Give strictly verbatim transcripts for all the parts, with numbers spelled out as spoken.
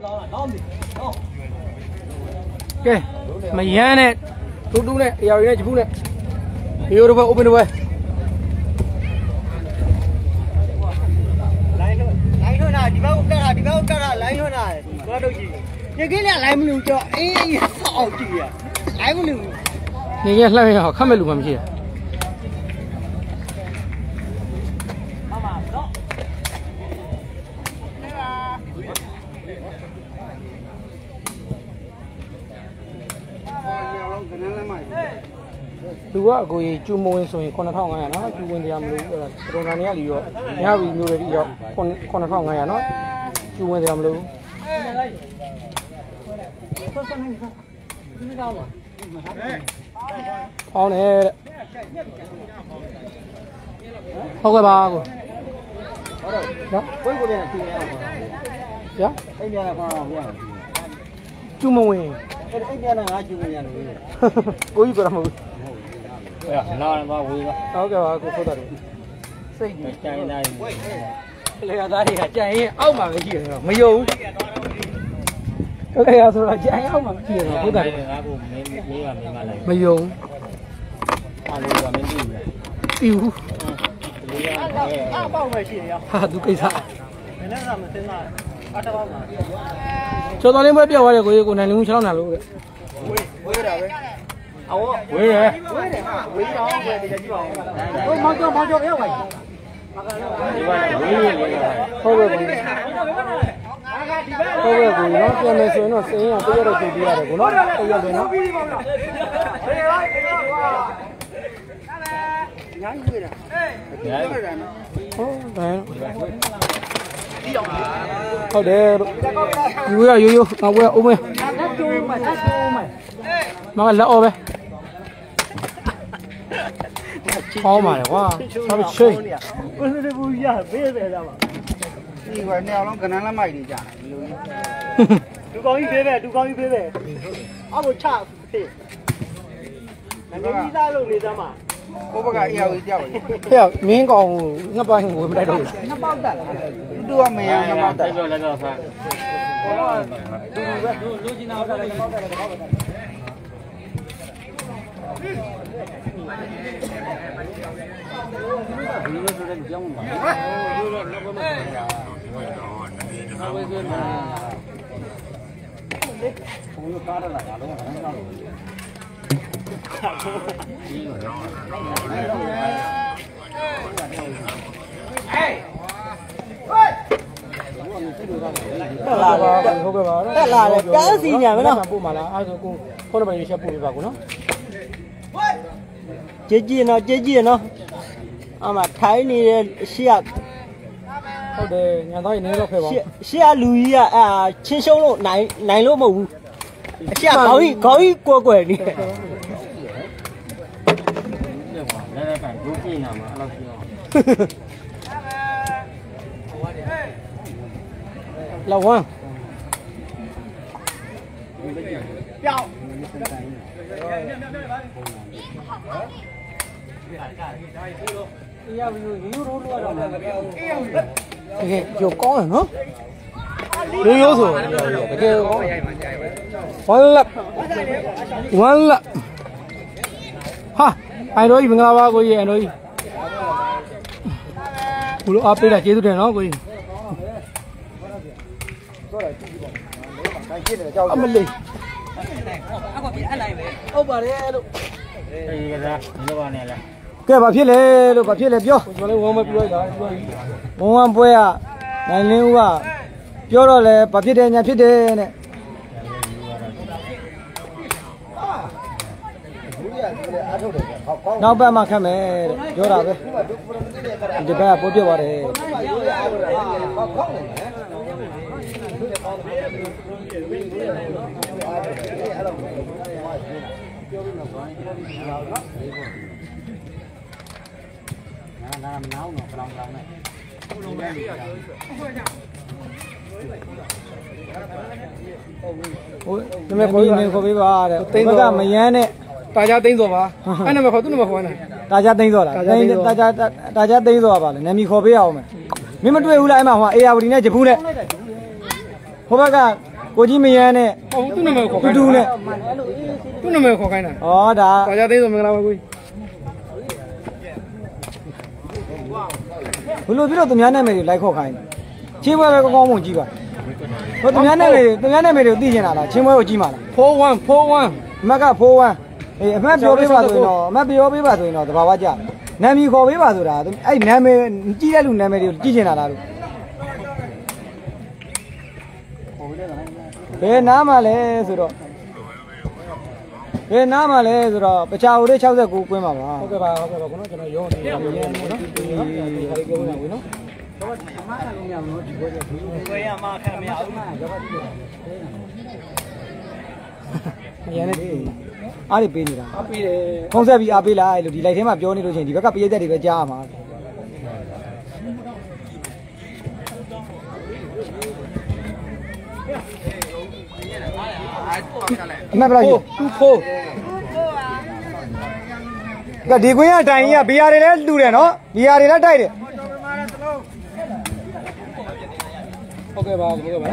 Okay, mayan it. Tutu it. Ya ini jepun it. Yo rupa open away. Lain lain mana? Di bawah utara, di bawah utara lain mana? Kau tahu je. Ni kena lain mana je? Eh, sao je ya? Lain mana? Ni kena lain mana? Kamu lu macam mana? Dua aku cuma ingin konak thang ayah, no, cuma dia ambil orang ni ali yo, ni hari ni orang yo konak thang ayah, no, cuma dia ambil. Oh ni, apa bagu? Ya, ya, cuma ingin. Kau juga ramai. Ya, nak nak buat apa? Oke, aku foto dulu. Segi. Cari dah. Lihat tadi, cari. Awak mana sih? Mayu. Lihat sudah cari awak mana sih? Foto. Aku ni ni mana? Mayu. Aku ni mana? Tiu. Apa macam ni ya? Ha, tu kisah. Mana sama sana? Ada apa? Coba ni buat biar awak aku nanti mungkin salah nalu. Wei, wei dah wei. Awak. Wei deh. Wei dah. Wei dah. Wei dah jadi orang. Oh, macam macam ni apa? ဟုတ်ကဲ့ကိုဟုတ်ကဲ့ကိုနော်ပြန်မယ်ဆိုရင်တော့စင်းရတရက်တော့ကြည့်ပြရတယ်ကိုနော်တရက်ပဲနော်ညာကြီးရအေးညာကြီးရနော်ဟုတ်တယ်ဟုတ်တယ်ယူရယူယူငါဝဲအောင်မဲမကလက်အော်ပဲဟောမှာလေကွာဆောက်ချိတ်ဘယ်လိုဘူးရပေးတယ်လားဒီကနေ့အောင်ကနန်းလက်မိုက်နေကြဒီလိုလူကောင်းကြီးပေးပဲလူကောင်းကြီးပေးပဲအောက်ကိုချဖေးငါကြီးသားလို့နေသားမှာကိုဘကအရာကြီးကြောက်တယ်ဟဲ့မင်းကောင်ငါပိုင်းဝင်မတိုက်တော့ဘူးနှစ်ပေါက်တက်လားသူကမရနှစ်ပေါက်တက်ပြောလည်းတော့ဖာဟောတူတူပဲလူလူချင်းအောင်တက်တယ်နှစ်ပေါက်တက်တယ်နှစ်ပေါက်တက်ဒီလိုဆိုတဲ့ကြောင်းမှာဒီလိုတော့ဘယ်မှာလဲဘယ်ဆိုမှာဘုံကားရလာတာတော့ခဏခဏလို့ဒီလိုတော့တက်လာပါဟုတ်ကဲ့ပါတက်လာတယ်ကားစီညာမလားပို့မှာလားအဲ့ဒါကိုခုနကရေချက်ပို့ပေးပါကိုနော်ကြည်ကြည်နော်ကြည်ကြည်နော်အမထိုင်းနေတဲ့ရှေ့ကဟုတ်တယ်ညာသားရင်နေတော့ခဲ့ပါရှေ့ရှေ့ကလူကြီးကအာချင်းရှုံးလို့နိုင်နိုင်လို့မဟုတ်ဘူးအရှေ့ကခေါင်းကြီးခေါင်းကြီးကွယ်ကွယ်နေတယ်လည်းလည်းကန်ဒုတိယနာမှာအဲ့လိုပြောလာဝမ်းပြောင်းရပြီရိုးရိုးလို့တော့တကယ်ကြောကောင်းရနော်ရိုးရိုးဆိုတကယ်ကောင်းဝမ်းလက်ဝမ်းလက်ဟာအိုင်တော်ကြီးမင်္ဂလာပါကိုကြီးအိုင်တော်ကြီးဘလို့အားပေးတာကျေးဇူးတင်နော်ကိုကြီးအမလေးအခုပြအဲ့လိုက်ပဲဟုတ်ပါတယ်လို့အေးကစားဒီလိုပါနဲ့လားကဲဘာဖြစ်လဲလို့ဘာဖြစ်လဲပြောကျွန်တော်လည်းဝမ်းမပြောရတာပြောကြီးဝမ်းဝမ်းပွဲကနိုင်လင်းဦးကပြောတော့လဲဘာဖြစ်တယ်ညာဖြစ်တယ်နဲ့နောက်ပတ်မှခတ်မယ်တဲ့ပြောတာပဲဒီဘက်ကပိုးပြတ်သွားတယ်နာမနောင်းတော့ပြောင်းပြောင်းနဲ့ဟိုဒီမဲ့ကိုကြီးနေခေါ်ပေးပါတဲ့ဘက်ကမယန်းနဲ့တာကြသိန်းစောပါအဲ့နာမခေါ်သူ့နာမခေါ်နေတာကြသိန်းစောလားတာကြတာကြတာကြသိန်းစောပါလေနာမည်ခေါ်ပေးအောင်မယ်မင်းမတွေ့ဘူးလားအဲ့မှာဟိုအေယာဝတီနဲ့ဂျပူးနဲ့ဟိုဘက်ကကိုကြီးမယန်းနဲ့ဟုတ်သူ့နာမည်ခေါ်တူတူနဲ့သူ့နာမည်ခေါ်ခိုင်းတာဩဒါတော်ကြသိဆိုမင်္ဂလာပါကိုဘလို့ပြီးတော့သူများနာမည်တွေလိုက်ခေါ်ခိုင်းချင်းပွဲပဲကောင်းကောင်းမွန်ကြည့်ပါဟိုသူများနာမည်သူများနာမည်တွေကိုသိချင်တာလားချင်းပွဲကိုကြည့်ပါလား four one four one အမက်ကဖိုးဝမ်းအေးအမက်ပြောပေးပါဆိုရင်တော့အမက်ပြောပေးပါဆိုရင်တော့တဘာဝကြနာမည်ခေါ်ပေးပါဆိုတာအဲ့နာမည်ကြည့်တဲ့လူနာမည်တွေကိုကြည့်ချင်တာလားလို့ဘယ်နားမှာလဲဆိုတော့ဘယ်နားမှာလဲဆိုတော့ပချာဦးလေး၆၉ကွင်းပါပါဟုတ်ကဲ့ပါဟုတ်ကဲ့ပါခုနကကျွန်တော်ရောနေရနေရနော်ဒီခါလေးပြောနေတာဝင်နော်ကိုရမှာခံမရဘူးမရနဲ့အားတွေပေးနေတာအားပေးတယ်ဖုံးဆက်ပြီးအားပေးလိုက်လို့ဒီလိုက်ထဲမှာပြောနေလို့ချင်းဒီဘက်ကပရိသတ်တွေပဲကြားရမှာအမှတ်ဘယ်လောက်two fourကဒီကွင်းကတိုင်ကြီးကဘီယာတွေလည်းလူတယ်နော်ဘီယာတွေလည်းတိုက်တယ်ဟုတ်ကဲ့ပါဟုတ်ကဲ့ပါ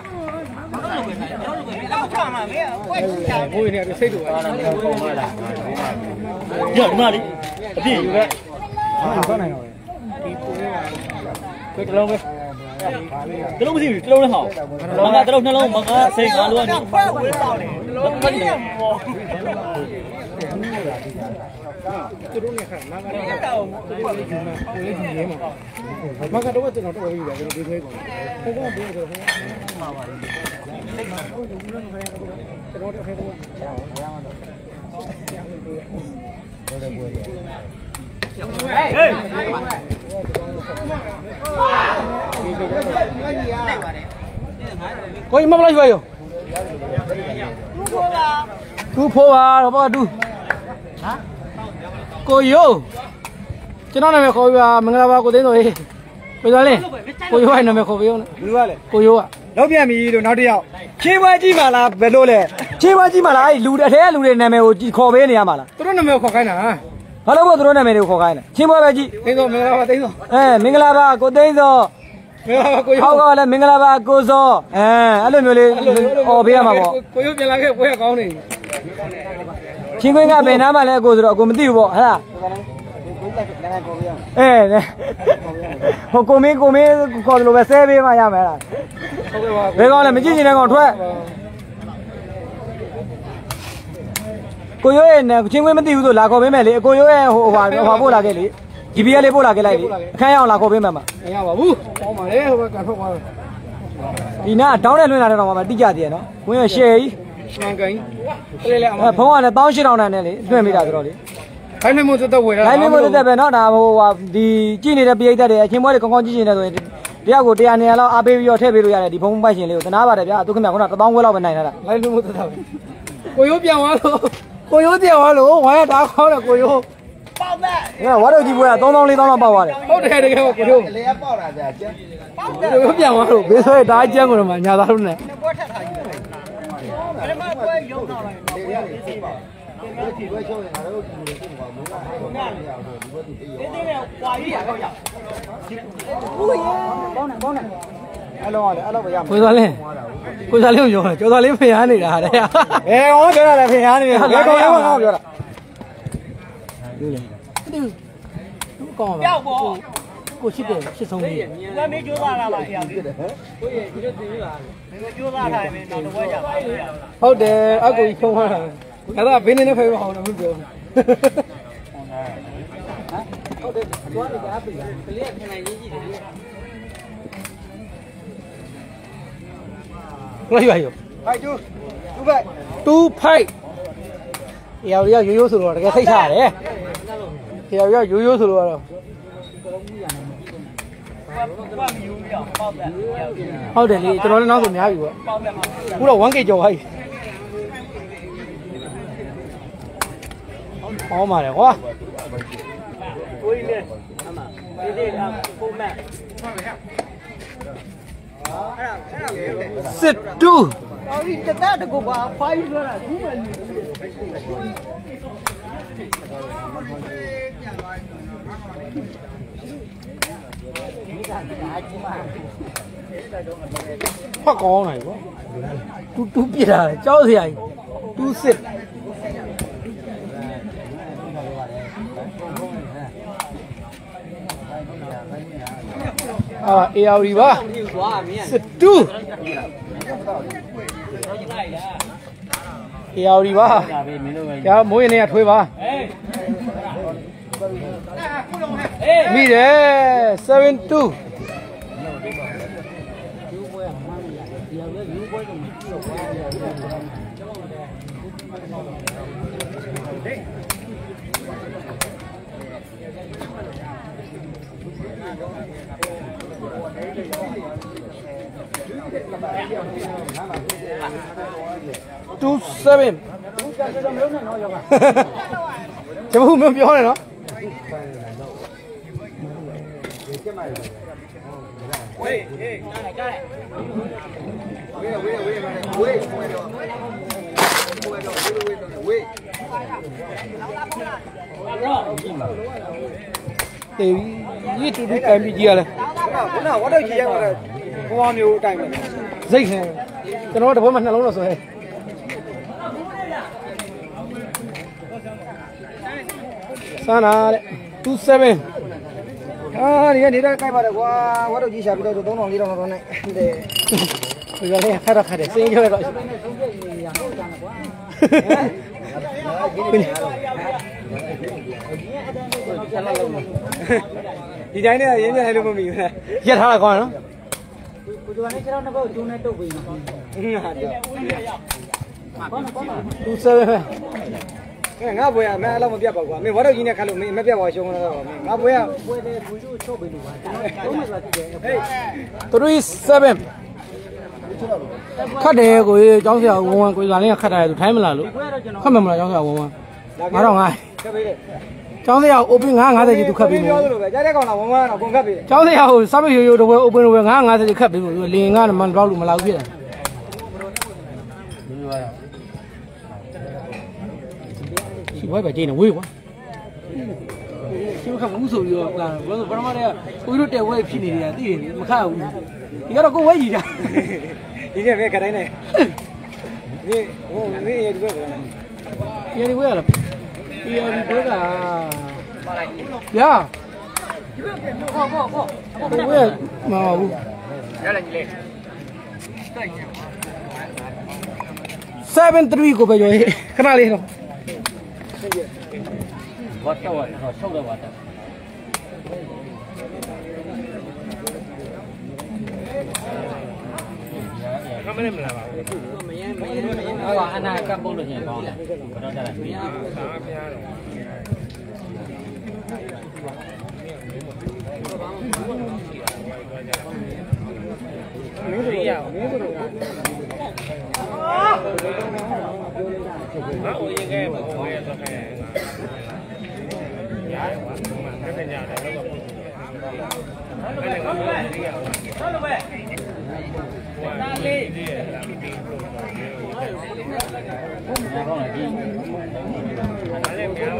ဘိုးနေစိတ်တူပါလားပုံမလားညဒီမှာလေအပြည့်ယူခဲ့ဟုတ်နိုင်တော့ဒီကိုတလုံးပဲတလုံးမရှိဘူးတလုံးလည်းဟောင်းမကတလုံးနှလုံးမကစိတ်ငါလိုကနေဖဲဝေးတော့တယ်သူတို့နဲ့ခါမကတော့ကိုလေးကြီးမှာကိုလေးကြီးရေးမှာမကတော့ကျွန်တော်တော့ပြီးတယ်ကျွန်တော်ဒီသေးကုန်ဟိုကဘယ်လိုလဲမှာပါကျွန်တော်တို့ခဲတော့ကိုကြီးမမလိုက်ရွှေရောတူဖိုးပါတူဖိုးပါတော့ပါတူဟမ်ကိုရိုးကျွန်တော်နာမည်ခေါ်ပြပါမင်္ဂလာပါကိုသိန်းတော်ရေးကိုသားလေးကိုရိုးရဲ့နာမည်ခေါ်ပြအောင်လူကလေကိုရိုးကလောက်ပြန်ပြီလို့နောက်တစ်ယောက်ချင်းပွဲကြီးမှလားဘယ်လိုလဲချင်းပွဲကြီးမှလားအဲ့လူတစ်ထဲလူတွေနာမည်ကိုခေါ်ပေးနေရမှာလားသူတို့နာမည်ခေါ်ခိုင်းတာဘာလို့သူတို့နာမည်တွေကိုခေါ်ခိုင်းလဲချင်းပွဲပဲကြီးသိန်းတော်မင်္ဂလာပါသိန်းတော်အဲမင်္ဂလာပါကိုသိန်းတော်မင်္ဂလာပါကိုရိုးဟောက်ကလည်းမင်္ဂလာပါကိုစောအဲအဲ့လိုမျိုးလေးအော်ပေးရမှာပေါ့ကိုရိုးပြန်လာခဲ့ပွဲကောင်းနေချင်းခွင်းကဘယ်နားမှလဲအကိုဆိုတော့အကိုမသိဘူးပေါ့ဟဲ့လားအဲဟိုကိုမင်းကိုမင်းခေါ်တယ်လို့ပဲဆဲပေးမှရမယ်လားဟုတ်ကဲ့ပါဘယ်ကောင်းလဲမကြည့်ချင်တဲ့ကောင်ထွက်ကိုရိုးရဲ့ချင်းခွင်းမသိဘူးဆိုလာခေါ်ပေးမယ်လေအကိုရိုးရဲ့ဟိုဟိုဟာပို့လာခဲ့လေဒီဘီကလေးပို့လာခဲ့လိုက်လေအခန်းရအောင်လာခေါ်ပေးမယ်မှာမရပါဘူးပေါင်းပါလေဟိုဘက်ကထွက်သွားတယ်ဒီနာတောင်းတဲ့လွှင့်လာတဲ့ကောင်မှတိကျသေးရနော်ဝင်းရရှယ်ကြီးမှန်ကန်ကလေးလေးအမဖုံးကလည်းတောင်းရှစ်တောင်းတန်းနဲ့လေလွှင့်မိတာဆိုတော့လေခိုင်းနေမို့သက်ဝယ်တာခိုင်းနေမို့သက်ပဲနော်ဒါဟိုဟာဒီကြည့်နေတဲ့ပရိသတ်တွေအချင်းပွဲတွေကောင်းကောင်းကြည့်နေတယ်ဆိုရင်တယောက်ကိုတရားနေရလောက်အားပေးပြီးတော့ထည့်ပေးလို့ရတယ်ဒီဖုံးပိုက်ရှင်လေးကိုတနာပါတယ်ဗျာသူခင်ဗျာခုနတစ်သောင်းခွဲလောက်ပဲနိုင်တာလားခိုင်းနေမို့သက်ပဲကိုရိုးပြန်သွားလို့ကိုရိုးပြန်သွားလို့ဝါရတာခေါင်းတယ်ကိုရိုးပေါက်တဲ့အဲဝါတို့ကြီးပွဲကသုံးသောင်းလေးသောင်းလောက်ပေါက်သွားတယ်ဟုတ်တယ်တကယ်ကိုရိုးလေရပေါက်လာတယ်ကျန်ကိုရိုးပြန်သွားလို့ဘေးဆွဲတားကျန်းကိုတော့မှညာသားတို့နဲ့ပွဲထက်ထားကြီးဘယ်မှာပွဲရုံတော့လိုက်လေရလေးစီပါဒီပွဲချုံးနေငါတို့ဒီလိုဖြစ်သွားဘူးငါတို့ငါရအောင်ဒီပွဲဒီတေးရောတေးရောကွာကြီးရတော့ရဦးရေကောင်းတယ်ကောင်းတယ်အဲ့လိုလေအဲ့လိုပဲရမှာကိုစားလေးကိုစားလေးကိုပြောတယ်ကျော်စားလေးဖျားနေတာတဲ့ဘယ်ကောင်ပြောတာလဲဖျားနေတယ်ဘယ်ကောင်လဲကောင်ပြောတာดูเลยดูดูก่อนပြောက်ပေါ့ကိုရှိတယ်ရှစ်ဆုံးကြီးဝမ်းမေးကြိုးစားလာပါအရာကြီးကိုရေဒီလိုတင်ပြပါလေကြိုးစားထားရင်တော့ဝဲကြပါဟုတ်တယ်အကူကြီးဖုံးသွားတာဒါကဘင်းနေနဲ့ဖယ်မအောင်တော့မပြောဟမ်ဟုတ်တယ်ကျွမ်းနေတာပြီကလေးကခဏရေးကြည့်တယ်ဘယ်ရွာရောဖိုက်တူတူဖိုက်တူဖိုက်ရော်ရော်ရိုးရိုးဆိုတော့တကယ်စိတ်ချရတယ်။ရော်ရော်ရိုးရိုးဆိုတော့ဟုတ်တယ်လေကျွန်တော်လည်းနောက်ဆိုများပြီပေါ့။ခုတော့ one K ကျော်ဟိုက်။ဟောမှာလေကွာ။ကိုကြီးလေအမဒီဒီအပုံမဲ့စစ်တူအော်ဒီတတတကူပါဖိုင်းဆိုတာဘူးမလို့ဒီကဖတ်ကောင်းနိုင်ပေါ့တူတူပြစ်တာကြောက်စရာကြီးတူစစ်အာအေယာရီပါစစ်တူအေယာရီပါကြာမိုးရင်เนี่ยထွေးပါမိတယ်seven two two seven ကျွန်တော်မပြောနဲ့နော်ဝေးဟေးကြားတယ်ဝေးဝေးဝေးဝေးဝေးဝေးတေးဒီတူတူကံပြီးကြည့်ရလဲခုနကဝတ်တော့ကြည့်ရမှာဘဝမျိုးအတိုင်းပဲစိတ်ခဲကျွန်တော်တပွဲမှာနှလုံးတော့ဆိုဟဲ့စမ်းလာတဲ့two sevenအာဒီကနေတာကြိုက်ပါတယ်ကွာဝတ်တော့ကြည့်ရှာပြီးတော့သုံးထောင်လေးထောင်တော့နဲ့တဲ့ဒီကလေးခါတော့ခါတယ်စင်းကြောက်တော့ဒီတိုင်းနဲ့ရင်းနေလို့မမီဘူးလားရက်ထားတာကောင်းနော်ကိုသူကလည်းခြေထောက်နှစ်ပုတ်ကျုံးနဲ့တုတ်ပြီးနော်ဟုတ်တယ်two sevenပဲငါဘွေကမအဲ့လောက်မပြတ်ပါကွာမင်းဝါတော့ကြီးနဲ့ခတ်လို့မင်းမပြတ်ပါရှုံးတော့ငါဘွေကဘွေတဲ့ဘူးချို့ချုပ်ပြီးလို့ပါသုံးမှဆိုတာကြည့်တယ် three seven ခတ်တယ်ကိုကြီးကျောင်းဆရာဝဝကိုကြီးကလည်းခတ်တာလေသူထိုင်းမလားလို့ခတ်မမလားကျောင်းဆရာဝဝငါတော့ငါခတ်ပေးတယ်ကျောင်းဆရာ open ငါး50ကြီးသူခတ်ပေးမယ်ပြောလို့ပဲကြားတဲ့ကောင်လားဝဝတော့ကုန်ခတ်ပေးကျောင်းဆရာဟိုစမ်းမရိုးရိုးတော့ open တော့ငါး50ကြီးခတ်ပေးလို့လင်ငါးမှန်တော့လို့မလောက်ဖြစ်တယ်ရှိဘွားပဲကျင်းနေဝေးကွာရှိမခတ်ဘူးဆိုပြီးတော့လာဘယ်လိုဘာမှလည်းကိုကြီးတို့တဲဝဲဖြစ်နေတယ်သိတယ်မခတ်ဘူးဒီကတော့ကိုဝဲကြီးတာဒီကပဲခတိုင်းနေဒီဟိုမင်းရဒီဘက်ကရဒီဘက်ကလားရဒီဘက်ကဗျာဟောဟောဟောဘယ်မဟုတ်ဘူးရလာကြီးလေseven threeကိုပဲရောခဏလေးတော့ဝတ်တော့ဟောဆောက်တော့ပါတယ်မမနဲ့မလာပါဘူးမရမ်းမရမ်းဟောအနာကပ်ပုတ်လို့ရှင်ကောင်းတယ်ဘယ်တော့ကြလဲမရမ်းသာမရတော့မင်းတို့ရမင်းတို့ငါ့ရင်ခဲ့ပါဘောရဲ့တော့ခဲ့ရတယ်ကွာမှန်တယ်ညတယ်တော့အဲ့ဒါကလည်းဒီရဟုတ်လို့ပဲနားလေးဘာကောင်းလဲဒီအဲ့ဒါပြော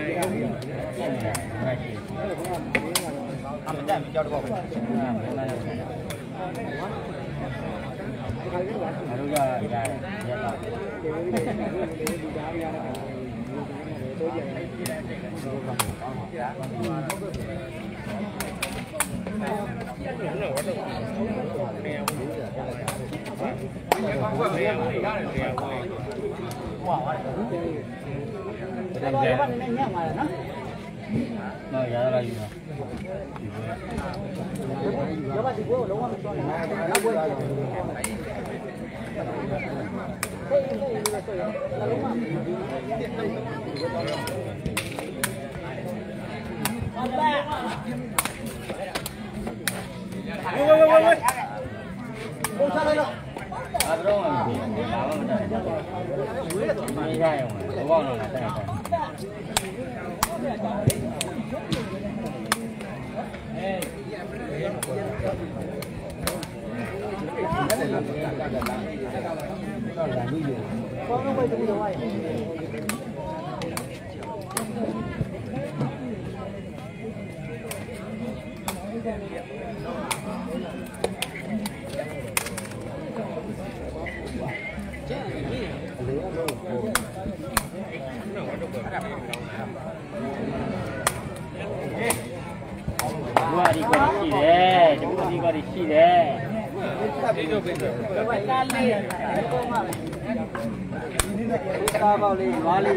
အမတက်ကြောက်တော့ပါဘာလို့ရရရပါနော်ရရယူနော်ရပါဒီကိုလုံးဝမစွမ်းနိုင်ဘူးဘွယ်ဟေးဟေးလို့ဆိုရလုံးဝအဘဝေးဝေးဝေးဝေးဘုံချလိုက်တော့အတော့မပြီးဘာမှမတတ်ဘူးဝေးတော့မရရအောင်ဘောတော့လာတဲ့အဲ Dua di kau di deh, dua di kau di deh. Kali, kali.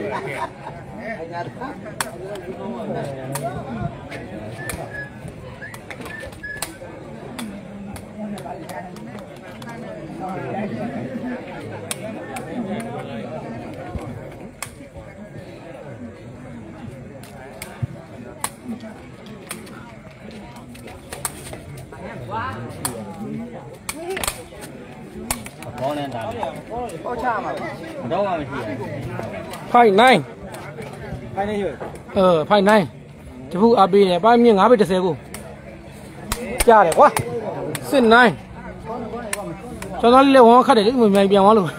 Bố nên làm bố cha mà đâu mà gì Five nine. Five nine rồi. Ờ, five nine. Chú phụ áp này, bao nhiêu ngã bị trật xe cô. Cha đấy quá. Six nine. Cho nó liệu hóa khát để mình mày biếng hóa luôn.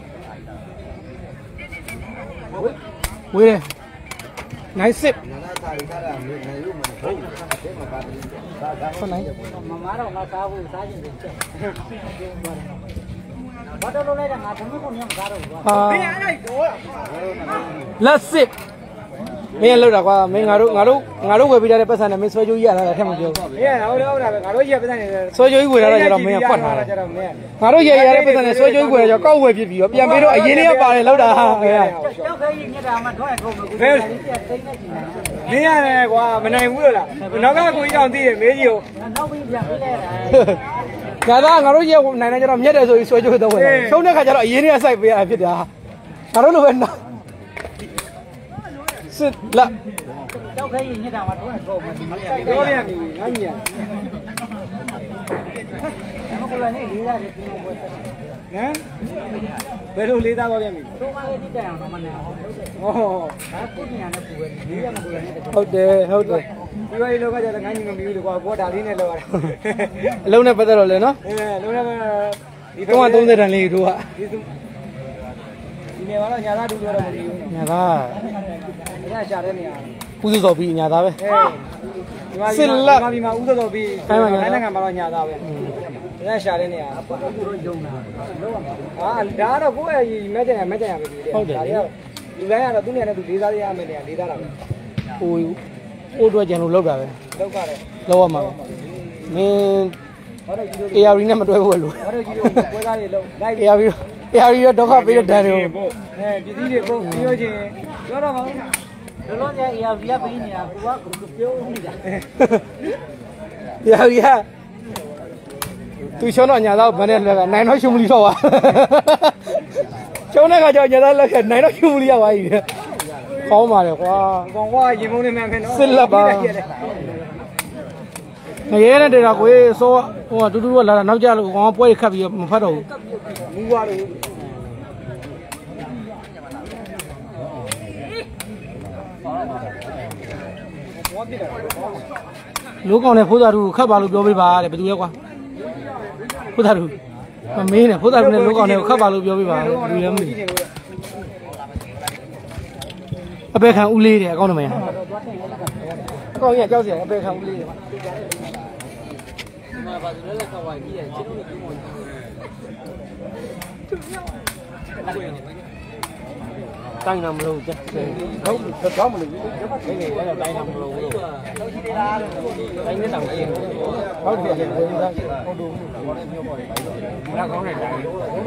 Ui đây. Nine six. Con này. Má đâu mà sao vui sao gì vậy? Bắt đầu lấy ra ngã thằng nó còn nhầm cá rồi. Let's sit. Mấy anh lâu đã qua mấy ngã rú ngã rú ngã rú về bây giờ bây giờ này mấy số dối là thêm một điều. Yeah, đâu đâu là ngã rú gì bây giờ này. Số dối về là giờ mấy anh phát hả? Ngã rú gì giờ bây giờ này số dối về giờ câu về bị bị bây giờ mấy đứa ấy gì này bảo này lâu đã. Mấy anh này qua bên này mua là nó có કોઈ trong thì mấy nhiều. Ngã ra ngã rú gì này này giờ làm nhất rồi số dối đâu rồi. Số này cả giờ ấy này sai bây giờ biết à. Ngã rú nó bên nào. Sit là Đâu cái gì như nào mà nói là cô mà có điểm gì nói nhiều. Nó có lần này lý ra thì nè. Bây giờ lý ra có điểm gì? Tôi mang cái gì nào mà nào. Ồ, cái nhà nó phù hợp. Lý ra mà lần này. ဟုတ်တယ်ဟုတ်တယ်ဒီဝိုင်းလောကကြတဲ့ငါညီမမီးလို့ကွာဘောဒါလေးနဲ့လောက်ရတာအလုံးနဲ့ပတ်သက်တော့လေနော်အဲလုံးနဲ့ဒီသုံးသုံးတန်လေးတို့ကဒီဒီနေမှာတော့ညာသားတူတော့မပြီးဘူးညာသားညရှာတဲ့နေရာဥစုစော်ပြီးညာသားပဲအဲဒီမှာဒီမှာဒီမှာဥသောတော်ပြီးနိုင်ငံနိုင်ငံမှာတော့ညာသားပဲညရှာတဲ့နေရာအခုတော့ယုံတာဟာဒါတော့ကိုယ့်ရဲ့မဲကြံရမဲကြံရပဲဒီဟုတ်တယ်ဒါတွေကလူတိုင်းကတော့သူ့နေရာနဲ့သူလေးစားရမယ်နေရာလေးစားတာပဲဟိုအိုးတော့ကျန်လို့လောက်တာပဲလောက်ကြတယ်လောက်ရမှာပဲမင်းဟောတော့ကြီးတို့အေရီနဲ့မတွဲဘူးလို့ဟောတော့ကြီးတို့ပွဲသားတွေလုံးလိုက်အေရီအေရီရောဒုက္ခပေးတဲ့ဒဏ်တွေအဲပစ္စည်းတွေပုံပြောချင်းပြောတော့မှာလောလောဆယ်အေရီကပေးနေတာကိုကပြောနေတာအေရီကသူရှောင်းတော့ညာသားဘာနဲ့လဲကနိုင်တော့ရှုံးမလီတော့ပါရှုံးတဲ့ခါကျညာသားလက်ကနိုင်တော့ရှုံးမလီရပါကြီးကောင်းပါလေကွာကောင်ကွာရင်မုန်းနေမှန်းပဲနော်စစ်လက်ပါငရဲနဲ့တေတာကိုစောဟိုကတူတူကလာတာနောက်ကြလို့ကောင်ကပွဲခတ်ပြီးမဖတ်တော့ဘူးမူပါလို့ဘာဖြစ်လဲလူကောင်နဲ့ဖိုးသားသူခတ်ပါလို့ပြောပေးပါတဲ့ဘယ်သူလဲကွာဖိုးသားသူမမင်းနဲ့ဖိုးသားသူနဲ့လူကောင်နဲ့ခတ်ပါလို့ပြောပေးပါတဲ့လူလည်းမသိအပေခံဦးလေးတယ်အကောင်းနမရအကောင်းကြီးကြောက်စရာအပေခံဦးလေးတယ်မှာပါသူလည်းလက်ခေါ်ဝိုင်းပြီးတယ်ချင်းတို့ကတိုင်းနာမလို့ကျဟုတ်တော့မလို့ဒီနေ့လည်းတိုင်းနာမလို့လို့တိုင်းနဲ့တောင်ရှင်းဟုတ်တယ်ဟုတ်တယ်ဟုတ်တယ်လာကောင်းတယ်တိုင်း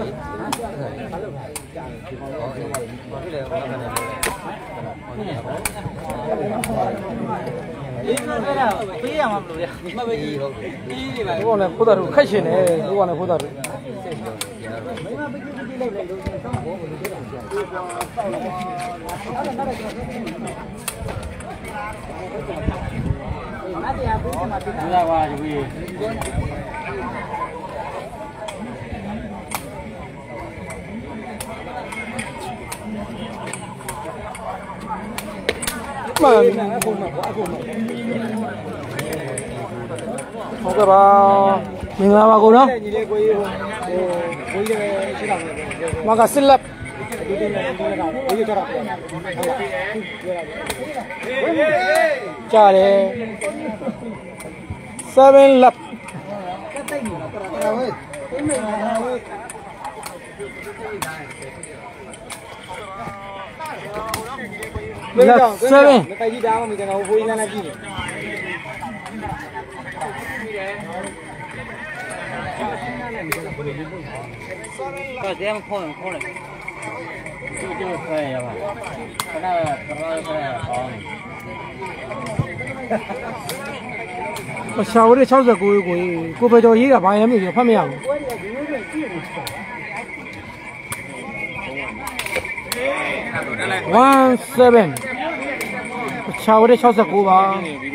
ဒီလိုပဲလားပေးရမှာမလို့ရမပဲကြီးဟုတ်ဒီဒီပါဘောနဲ့ခိုးတာတို့ခက်ရှင်တယ်ဘောနဲ့ခိုးတာတို့မင်းမပကြည့်ကြည့်လိုက်လိုက်လို့ဆောင်းဘောဘယ်လိုလဲအဲ့ဒါနောက်တော့မတရားဘူးမှာပြတာပါဒီဝေးမှန်အခုမှအခုမှဟုတ်ကဲ့ပါမင်္ဂလာပါကိုနော်ညီလေးကိုကြီးဟိုကိုကြီးလည်းရှိတာပဲမကစစ်လက်ဒီတင်နေဒီကကိုကြီးကြတာဟုတ်လားကြားတယ် seven lap တက်တိတ်နေတာပြတာဝဲအိမ်မေဟာဝဲ seven မကြိုက်ကြည့်တာမှမကျွန်တော်ဘိုးကြီးလမ်းလိုက်ကြည့်တယ်ก็เสียงพ่นพ่นเลยจู่จู่เคยยังไงขนาดกระไรขนาดอ๋อရှာဝရsixty-nineကိုကိုကိုပဲကျော်ရေးတာဘာရမ်းမျိုးဖတ်မရဘူးseventeenရှာဝရsixty-nineပါ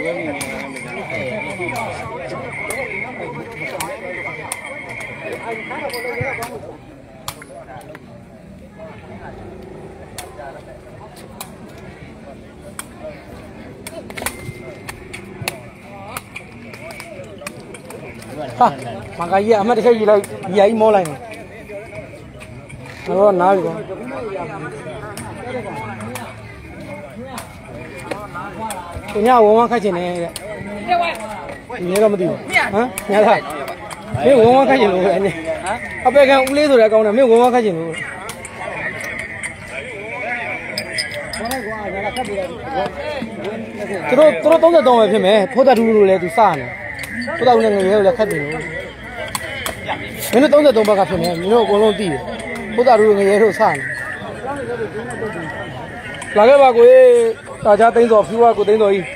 ဟာမင်္ဂကြီးအမှတ်တစ်ချက်ယူလိုက်ဒီအကြီးမောလိုက်တယ်တော့နားပြီကောဒီညဝဝခတ်ချင်တယ်တဲ့ညတော့မသိဘူးဟမ်ညလားမင်းဝဝခတ်ချင်လို့ပဲအနေအပေကံဦးလေးဆိုတဲ့အကောင်းတယ်မင်းဝဝခတ်ချင်လို့သူတို့သူတို့thirty-threeပဲဖြစ်မယ်ဖိုးတတူလို့လည်းသူစရတယ်ဖိုးတတူနဲ့ငရေကိုလည်းခတ်တယ်လို့မင်းတို့thirty-threeဘက်ကဖြစ်မယ်မင်းတို့အကုန်လုံးသိတယ်ဖိုးတတူငရေတို့စတယ်လာခဲ့ပါကိုတာကြသိန်းစော်ဖြူဝကိုသိန်းစော်ကြီး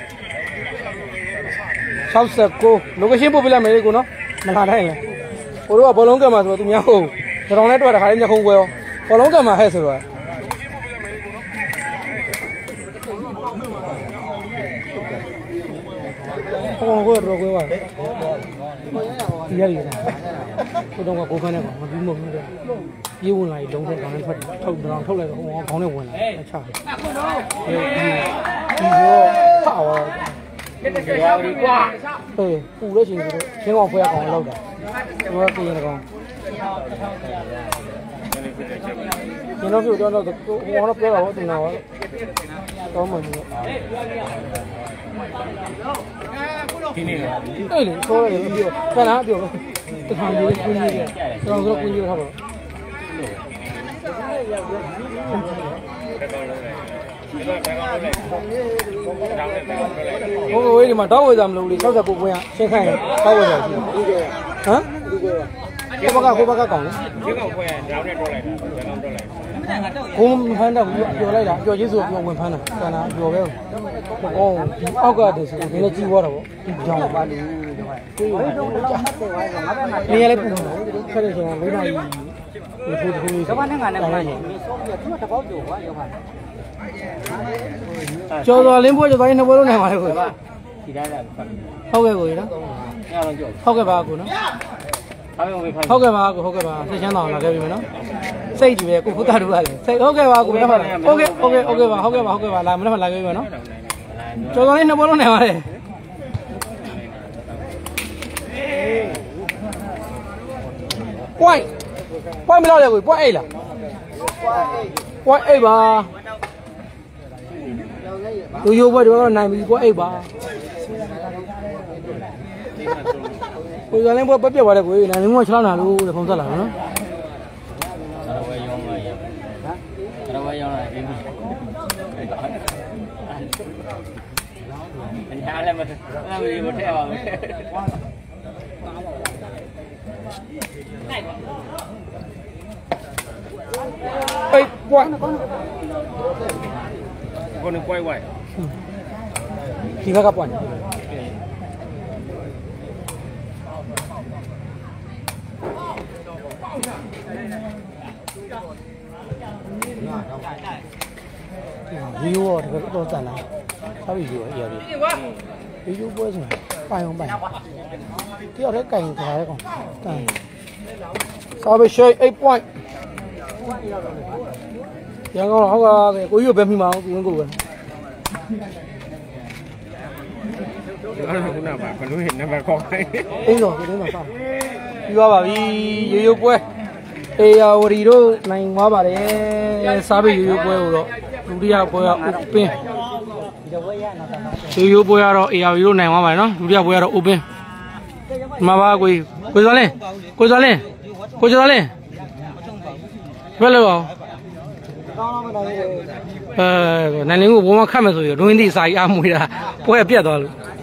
sixty-nine လိုကရှင်းပို့ပြလိုက်မယ်ကိုနော်မလာတိုင်းလေကိုတို့ကဘောလုံးကံမှာဆိုတော့သူများဟုတ်တောင်နဲ့တွေ့တာခါလေးညခုံးကွဲရောဘောလုံးကံမှာဟဲ့ဆိုတော့ဟိုကိုတော့ကွဲသွားတယ်ဒီရည်ရတယ်ကိုတော့ကကိုခန်းနဲ့ပါမပြီးမဟုတ်ဘူးပြေးဝင်လာရင်လုံးထဲကောင်နဲ့ထွက်ထုတ်တောင်ထုတ်လိုက်တော့ဟိုခေါင်းနဲ့ဝင်လာအချတယ်ဒီဒီရောပါဝါရောဒီကွာဟေးပူလို့ရှိရင်တို့ချင်းကောင်ဖွဲရကောင်လောက်တာဟိုကပြင်ကောင်ကျွန်တော်ပြောတော့ဟိုကတော့ပြောတော့တင်တော့တော့မှမဟုတ်ဒီနေ့အဲ့လေဆိုရတယ်ပြောခဏပြောတခါလေးကိုကြီးတယ်ကျွန်တော်တို့ကိုကြီးထားပါဘိုးဘိုးဝေးဒီမှာတောက်ဝေစားမလို့လေsixty-nineကိုရရှင်းခိုင်းတောက်ဝေစားရှိဟမ်ကိုဘကကိုဘကကောင်းလေရှင်းကောင်းခွဲရတောင်းနဲ့တော့လိုက်တာကျွန်တော်တော့လိုက်ကိုမဖမ်းတော့ဘူးပြောလိုက်တာပြောချင်းဆိုပြောဝင်ဖမ်းတာဆန္ဒပြောပဲဟောဒီအောက်ကတည်းဆိုဒီလည်းကြီးသွားတာပေါ့ဒီကြောင်ပါလေကိုယ်နေရလဲပူတယ်ဆက်ရဆိုတော့လေးနာရီဒီထိုးထိုးကဘာနဲ့ငါနဲ့မနိုင်ဘူးသူကတပေါက်ပြောကွာရောက်ပါကျော်တော်လင်းပွဲကျော်တော်ရင်နှစ်ပွဲလုံးနိုင်ပါလေကိုဒီတိုင်းလားဟုတ်ကဲ့ကိုနော်ဟုတ်ကဲ့ပါကိုနော်ဟုတ်ကဲ့ပါကိုဟုတ်ကဲ့ပါစိတ်ချမ်းသာအောင်လာခဲ့ပြီမနော်စိတ်ကြီးပဲကိုဖုတ်တာတို့ကလည်းစိတ်ဟုတ်ကဲ့ပါကိုမနေ့ကဟုတ်ကဲ့ဟုတ်ကဲ့ဟုတ်ကဲ့ပါဟုတ်ကဲ့ပါဟုတ်ကဲ့ပါလာမနေ့ကလာခဲ့ပြီမနော်ကျော်တော်လေးနှစ်ပွဲလုံးနိုင်ပါလေပွိုင်းပွိုင်းမလို့လေကိုပွိုင်းအိတ်လားပွိုင်းအိတ်ပါလူရိုးဘွဲတော့နိုင်ပြီပွိုင်းအိတ်ပါကိုယ်ကလည်းဘွဲပြက်သွားတယ်ကိုယ်နိုင်လင်းကချောင်းလာလို့လေဖုံးဆက်လာနော်เราไปย้อนอะไรเองมันช้าแล้วมันมันมีหมดแถวอ่ะไปปล่อยคนนึงปล่อยไว้ทีละก็ปล่อยวิวอ่ะတကယ်တော့တန်လာဆောက်ပြီးရောရပြီဗီဒီယိုပွဲဆိုတာပိုင်အောင်ပိုင်တယောက်တည်းကင်ထားရဲကောင်တန်ဆောက်ပြီးရှိeight point ရန်ကုန်ဟုတ်ကဲ့ကိုကြီးကိုပဲမိမအောင်ကိုဝင်းကိုပဲအဲ့ဒါကနာပါဘလို့ဟင်နံပါတ်ခေါ်ခိုင်းအင်းတော့ဒီမှာဆောက်ပြီးသွားပါပြီရိုးရိုးပွဲအေယာဝရီတို့နိုင်သွားပါတယ်စားပြီးရိုးရိုးပွဲကိုတော့ဒုတိယပွဲကဥပင်းရိုးရိုးပွဲကတော့အေယာဝရီတို့နိုင်သွားပါတယ်နော်ဒုတိယပွဲကတော့ဥပင်းဒီမှာပါကိုကိုစောလင်းကိုစောလင်းကိုစောလင်းဘယ်လိုအောင်ကောင်းတော့မနိုင်ဘူးအဲနိုင်လင်းကိုဘုံမခတ်မယ်ဆိုပြီးဒွင်းသီးစာကြီးအမွေတာပွဲပြတ်သွားလို့